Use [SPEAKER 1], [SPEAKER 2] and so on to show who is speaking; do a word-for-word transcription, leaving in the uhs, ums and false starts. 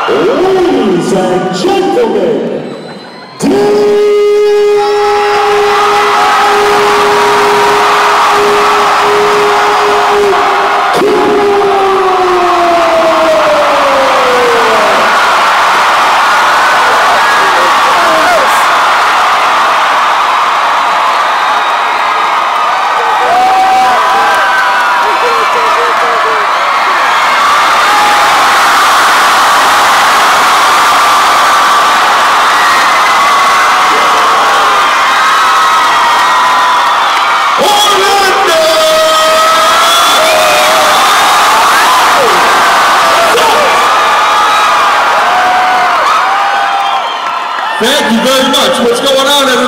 [SPEAKER 1] Ladies and gentlemen, Dane!
[SPEAKER 2] Thank you very much. What's going on, everybody?